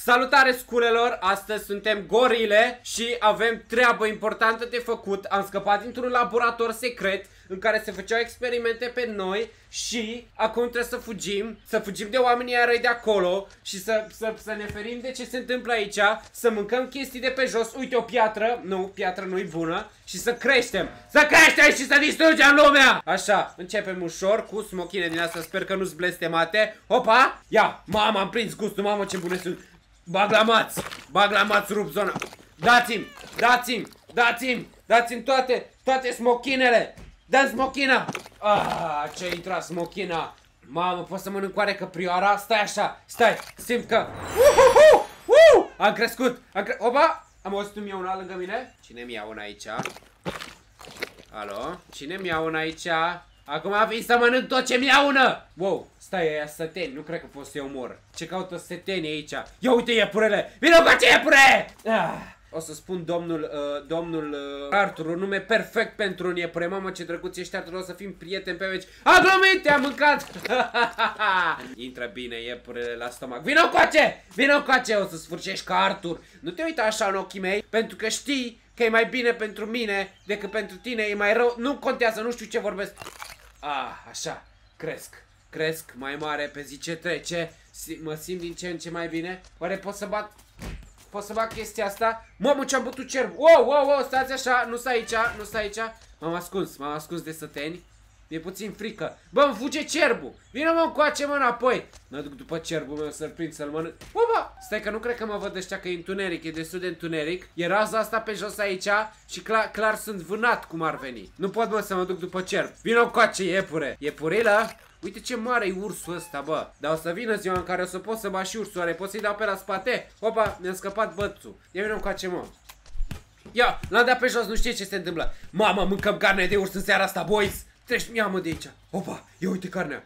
Salutare sculelor, astăzi suntem gorile și avem treabă importantă de făcut. Am scăpat dintr-un laborator secret în care se făceau experimente pe noi și acum trebuie să fugim de oamenii răi de acolo și să ne ferim de ce se întâmplă aici, să mâncăm chestii de pe jos. Uite o piatră, nu, piatră nu-i bună, și să creștem și să distrugem lumea. Așa, începem ușor cu smochine din asta, sper că nu-s blestemate. Opa, ia, mama, am prins gustul, mamă ce bune sunt. Bag la maț, rup zona. Dați-mi toate smochinele. Dă-mi smochina. Ce-a intrat smochina. Mamă, pot să mănânc oare căprioara? Stai așa, stai, simt că am crescut, opa, am auzit un miau lângă mine. Cine miau aici? Alo? Cine miau aici? Acum vin să mănânc tot ce miaună! Wow, stai, aia săteni, nu cred că pot să-i omor. Ce caută sătenii aici? Ia uite iepurele! Vino cu ce iepure! O să spun domnul Arthur, un nume perfect pentru un iepure. Mamă, ce drăguț ești, Arthur, o să fim prieteni pe veci. A glumit, te-am mâncat! Intră bine iepurele la stomac. Vino cu ce! O să sfârșești ca Arthur. Nu te uita așa în ochii mei, pentru că știi că e mai bine pentru mine decât pentru tine, e mai rău. Nu contează, nu știu ce vorbesc. Așa, cresc mai mare pe zi ce trece. Mă simt din ce în ce mai bine. Oare pot să bag chestia asta? Mamă, ce-am bătut cerb. Wow, stați așa, nu stai aici. M-am ascuns de săteni. Mi-e puțin frică. Bă, îmi fuge cerbul. Vino mă încoace mă înapoi. Mă duc după cerbul meu să-l prind, să-l mănânc. Opa! Stai că nu cred că mă văd ăștia, că e întuneric, e destul de întuneric. E raza asta pe jos aici și clar sunt vânat cum ar veni. Nu pot mă să mă duc după cerb. Vino încoace, iepure. Iepurilă? Uite ce mare e ursul ăsta, bă. Dar o să vină ziua în care o să pot să bat și ursul. Oare pot să-i dau pe la spate? Opa, mi-a scăpat bățul. Ia vino încoace, mă. Ia, l-am dat pe jos, nu știe ce se întâmplă. Mama, mâncăm carne de urs în seara asta, boys. Treci, ia-mă de aici. Opa, ia uite carnea.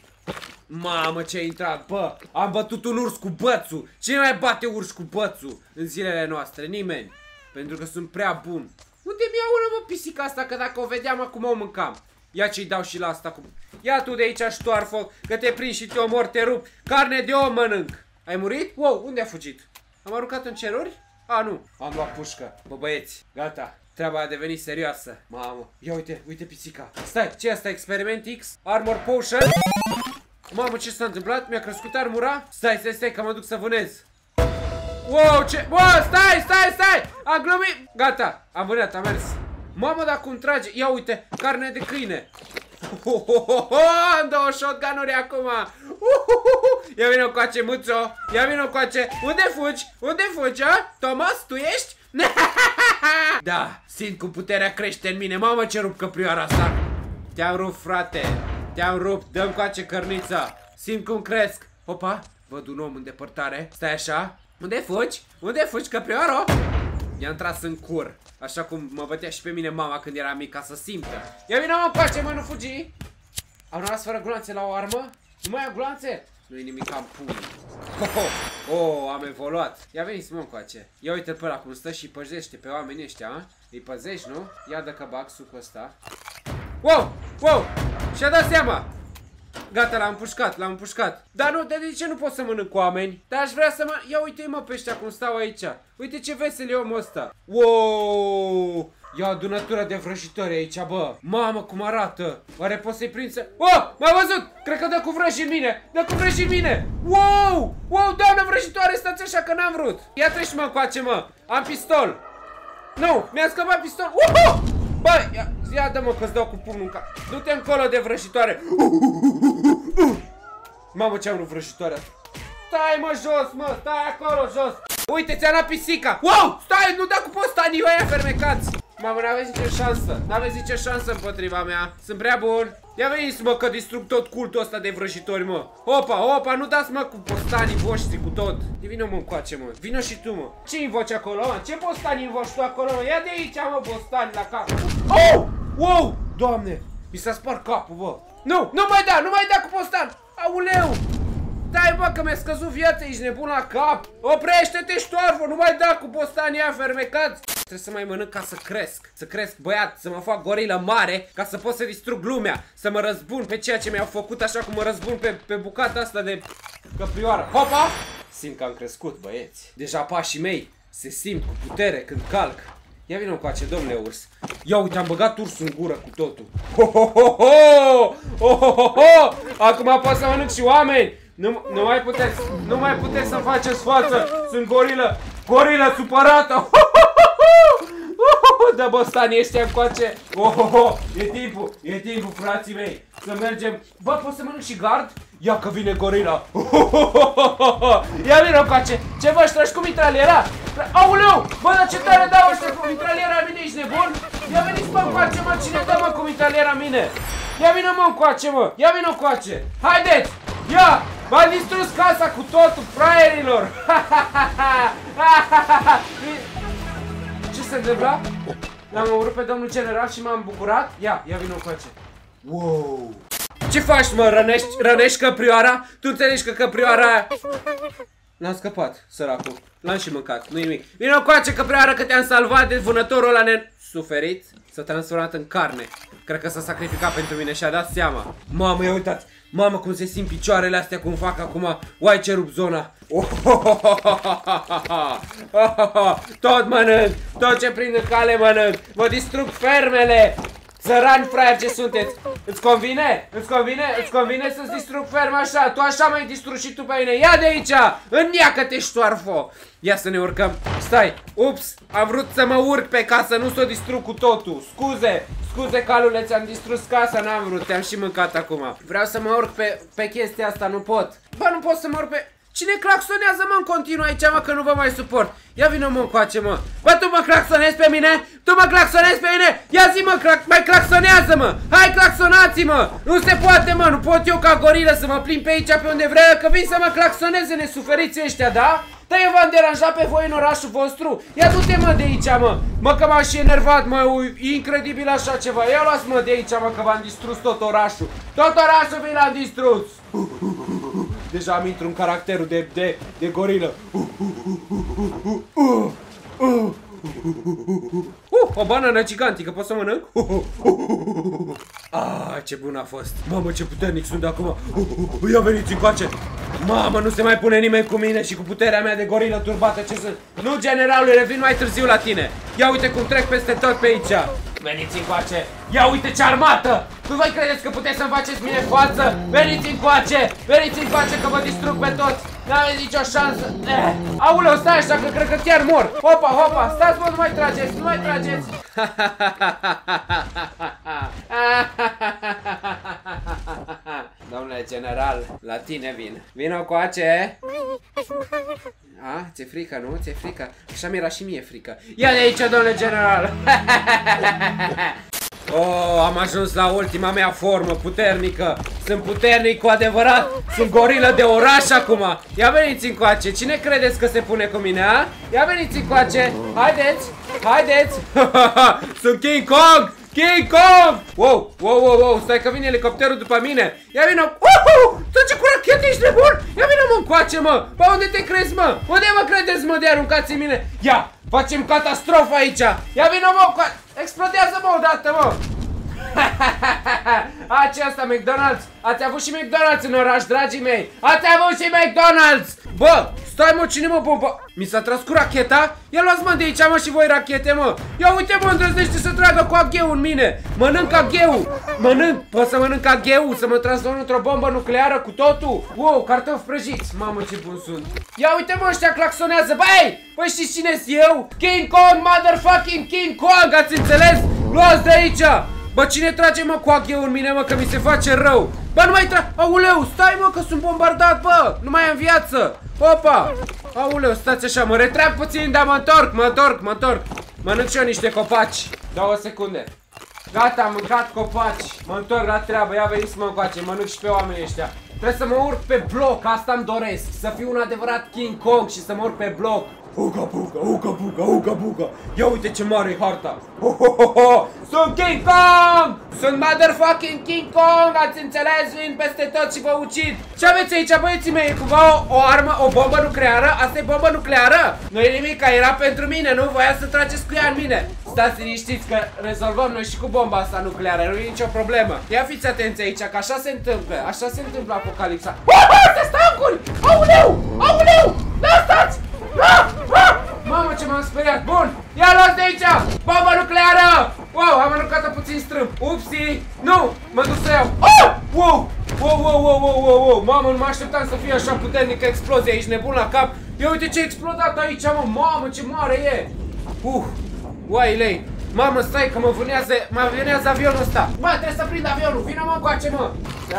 Mamă, ce-a intrat, bă. Am bătut un urs cu bățul. Cine mai bate urs cu bățul în zilele noastre? Nimeni. Pentru că sunt prea bun. Unde mi-au mă pisica asta, că dacă o vedeam acum o mâncam. Ia ce-i dau și la asta cu... Ia tu de aici ștoarfă, că te prind și te omor, te rup. Carne de om mănânc. Ai murit? Wow, unde a fugit? Am aruncat în ceruri? Nu, am luat pușcă. Bă, băieți, gata. Treaba a devenit serioasă. Mamă, ia uite pisica. Stai, ce e asta? Experiment X? Armor Potion? Mamă, ce s-a întâmplat? Mi-a crescut armura? Stai, că mă duc să vânez. Wow, ce... Wow, stai! Am glumit! Gata, am vânat, am mers. Mamă, dar cum trage? Ia uite, carne de câine. Am două shotgun-uri acum. Ia vină coace, Muțo. Ia vină coace. Unde fugi, a? Thomas, tu ești? Da, simt cum puterea crește în mine. Mamă, ce rup căprioara asta. Te-am rupt, frate. Te-am rupt, dă-mi coace cărnița. Simt cum cresc. Opa, văd un om în depărtare. Stai așa. Unde fugi, căprioaro? I-am tras în cur. Așa cum mă bătea și pe mine mama când era mic, ca să simtă. Ia vină mă încoace, mă, nu fugi. Am rămas fără gloanțe la o armă? Nu mai am gloanțe? Nu-i nimic, am pui. Am evoluat. Ia veniți, mă, încoace. Ia uite-l pe ăla cum stă și păzește pe oamenii ăștia, a? Îi păzești, nu? Ia dă că bag sucul ăsta. Wow! Și-a dat seama. Gata, l-am împușcat. Dar nu, de ce nu pot să mănânc cu oameni? Dar aș vrea să mă... Ia uite-i mă pe ăștia cum stau aici. Uite ce vesel e omul ăsta. Wow! Ia o adunătură de vrăjitori aici, bă. Mamă, cum arată. Oare pot să-i prind să... m-a văzut! Cred că dă cu vrăji în mine. Wow! Doamnă vrăjitoare, stați așa că n-am vrut. Ia treci mă încoace, mă. Am pistol. Nu, mi-a scăpat pistol. Bă, ia dă-mă că-ți dau cu pumnul în cap. Du-te încolo de vrăjitoare. Mamă, ce-am rupt vrăjitoarea. Stai mă jos, mă, stai acolo jos. Uite, ți-a luat pisica. Wow, stai, nu da cu postanii ăia fermecați. Mamă, n-aveți nicio șansă împotriva mea. Sunt prea bun. Ia veniți, mă, că distrug tot cultul ăsta de vrăjitori, mă. Opa, nu dați, mă, cu postanii voștri, cu tot. Vino, mă, încoace, mă. Vino și tu, mă. Ce invoci acolo, mă? Ce postanii invoci tu acolo, mă? Ia de aici, mă, postani la cap. Wow, Doamne, mi s-a spart capul, bă. Nu mai da cu postan. Auleu. Dai, bă, că mi-a scăzut viața, ești nebun la cap. Oprește-te, ștoarfă, nu mai da cu postanii aia fermecați. Trebuie să mai mănânc ca să cresc. Să cresc, băiat, să mă fac gorilă mare, ca să pot să distrug lumea. Să mă răzbun pe ceea ce mi-au făcut, așa cum mă răzbun pe bucata asta de căprioară. Hopa! Simt că am crescut, băieți. Deja pașii mei se simt cu putere când calc. Ia vină încoace, domnule urs. Ia uite, am băgat ursul în gură cu totul. Ho, ho, ho, ho! Ho, ho, ho, ho! Acum pot să mănânc și oameni. Nu mai puteți să-mi faceți față. Sunt gorilă supărată. Ho, ho, ho, ho! Dă bostanii ăștia încoace. Oh, oh, oh. E timpul, frații mei. Să mergem. Bă, pot să mănânc și gard? Ia că vine gorila. Ia vină încoace. Ce vă tragi cu mitraliera? Auleu! Bă, dar ce tare dau ăștia cu mitraliera mine, ești nebun? Ia veniți mă încoace, mă, cine dă mă cu mitraliera mine? Ia vină mă încoace, mă. Ia vină încoace. Haideți! Ia! V-am distrus casa cu totul, fraierilor! Ce se întâmplă? L-am omorât pe domnul general și m-am bucurat? Ia vină încoace. Wow! Ce faci, mă? Rănești căprioara? Tu înțelegi că căprioara aia... L-am scăpat, săracul. L-am și mâncat, nu-i nimic. Vino încoace, căprioară, că te-am salvat de vânătorul ăla nesuferit. S-a transformat în carne. Cred că s-a sacrificat pentru mine și a dat seama. Mamă, ia uitați. Mamă, cum se simt picioarele astea, cum fac acum. Uai, ce rup zona. Tot mănânc. Tot ce prind în cale mănânc. Vă distrug fermele. Țărani fraieri ce sunteți. Îți convine? Îți convine să-ți distrug ferma așa? Tu așa m-ai distrus și tu pe mine. Ia de aici! Înneacă-te, ștoarfo! Ia să ne urcăm. Stai! Ups! Am vrut să mă urc pe casă, nu să o distrug cu totul. Scuze, calule, ți-am distrus casa, n-am vrut, te-am și mâncat acum. Vreau să mă urc pe chestia asta, nu pot. Bă, nu pot să mă urc pe... Cine claxonează, mă, în continuu aici, mă, că nu vă mai suport? Ia vină, mă, încoace, mă. Bă, tu mă claxonezi pe mine? Tu mă claxonezi pe mine? Ia zi, mă, mai claxonează, mă. Hai, claxonați-mă. Nu se poate, mă, nu pot eu ca gorilă să mă plimb pe aici pe unde vreau, că vin să mă claxoneze nesuferiții ăștia, da? Dar eu v-am deranjat pe voi în orașul vostru? Ia du-te, mă, de aici, mă. Mă, că m-am și enervat, mă, incredibil așa ceva. Ia luați, mă, de aici, mă, că v-am distrus tot orașul. Tot orașul vi l-am distrus. Deja am intru în caracterul de gorilă. O banană gigantică, pot să mănânc? Ce bun a fost. Mamă, ce puternic sunt de acum. Ia veniți încoace. Mamă, nu se mai pune nimeni cu mine și cu puterea mea de gorilă turbată ce sunt. Nu, generalul, revin mai târziu la tine. Ia uite cum trec peste tot pe aici. Veniți încoace. Ia uite ce armată. Nu voi credeți că puteți să-mi faceți mine față? Veniți încoace. Veniți încoace că vă distrug pe toți. N-aveți nicio șansă. Auleu, stai așa că cred că chiar mor. Hopa, stați, mă, nu mai trageți. Domnule general, la tine vin. Vino coace. Ți-e frică, nu? Ți-e frică? Așa mi-era și mie frică. Ia de aici, domnule general. Am ajuns la ultima mea formă puternică. Sunt puternic cu adevărat. Sunt gorilă de oraș acum. Ia veniți încoace. Cine credeți că se pune cu mine, a? Ia veniți încoace. Haideți. Sunt King Kong. Wow, stai că vine elicopterul după mine. Ia vină. Trece cu rachete, ești nebun? Ia vină, mă, încoace, mă. Bă, unde te crezi, mă? Unde mă credeți, mă, de aruncați în mine? Ia, facem catastrofă aici. Ia vină, mă, explodează, mă, odată, mă. Ce asta, McDonald's? Ați avut și McDonald's în oraș, dragii mei. Ați avut și McDonald's. Bă, stai, mă, cine mă bomba? Mi s-a tras cu racheta? Ia luați, mă, de aici, mă, și voi rachete, mă. Ia uite, mă, îndrăznește să tragă cu agheu în mine. Mănânc agheu. Pot să mănânc agheu, să mă transform într-o bombă nucleară cu totul. Wow, cartofi prăjiți. Mamă, ce bun sunt. Ia uite, mă, ăștia claxonează. Băi, știți cine-s eu? King Kong, motherfucking King Kong, ați înțeles? Luați de aici. Bă, cine trage, mă, cu agheu în mine, mă, că mi se face rău? Bă, nu mai Auleu, stai, mă, că sunt bombardat, bă. Nu mai am viață. Hopa. Auleu, stați așa, mă retrag puțin, dar mă întorc. Mănânc și eu niște copaci. 2 secunde. Gata, am mâncat copaci. Mă întorc la treabă, ia veniți să mă încoace. Mănânc și pe oamenii ăștia. Trebuie să mă urc pe bloc, asta îmi doresc. Să fiu un adevărat King Kong și să mă urc pe bloc. Uga buga. Ia uite ce mare e harta. Sunt King Kong! Sunt motherfucking King Kong! Ați înțeles? Vin peste tot și vă ucid. Ce aveți aici, băieții mei? E cumva o armă, o bombă nucleară? Asta e bombă nucleară? Nu e nimic, era pentru mine, nu? Voia să trageți cu ea în mine. Stați liniștiți că rezolvăm noi și cu bomba asta nucleară, nu e nicio problemă. Ia fiți atenți aici, că așa se întâmplă, așa se întâmplă apocalipsa. Astea tancuri! Auleu! Auleu! Da, stați! Mamă, ce m-am speriat! Bun! Ia luați de aici! Bomba nucleară! Wow, am aruncat-o puțin strâmb. Upsi! Nu! Mă duc să iau. Wow! Wow! Mamă, nu mă așteptam să fie așa puternică explozie aici, nebun la cap. Ia uite ce a explodat aici, mă! Mamă, ce mare e! Uai, lei! Mamă, stai că mă vânează avionul ăsta! Bă, trebuie să prind avionul! Vină mă încoace, mă!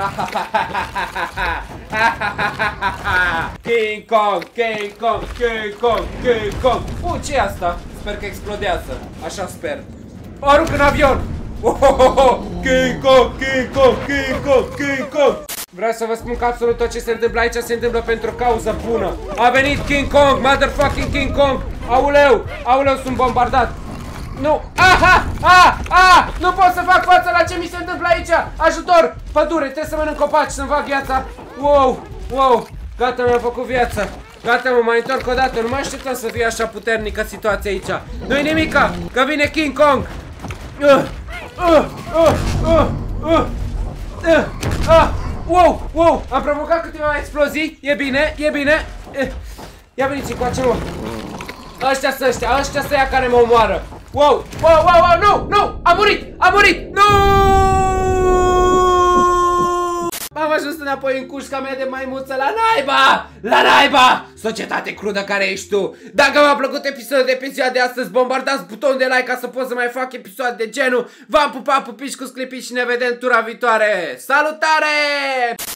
King Kong! King Kong! King Kong! King Kong! Ce e asta? Sper că explodează. Așa sper. O arunc în avion! King Kong! King Kong! King Kong! King Kong! Vreau să vă spun că absolut tot ce se întâmplă aici se întâmplă pentru o cauză bună. A venit King Kong! Motherfucking King Kong! Auleu! Auleu, sunt bombardat! Nu! Nu pot să fac față la ce mi se întâmplă aici! Ajutor! Pădure! Trebuie să mănânc copaci, să-mi fac viața! Wow! Gata, mi-am făcut viața! Gata, mă mai întorc o dată! Nu mă așteptam să fie așa puternică situația aici! Nu-i nimica! Că vine King Kong! Wow! Am provocat câteva explozii! E bine! Ia veniți încoace, mă! Ăștia sunt ăia care mă omoară! Wow! Nu! A murit! Nu! Am ajuns înapoi în cușca mea de maimuță. La naiba! Societate crudă care ești tu. Dacă v-a plăcut episodul de pe ziua de astăzi, bombardați butonul de like ca să pot să mai fac episoade de genul. V-am pupat, pupici cu sclipici și ne vedem tura viitoare. Salutare!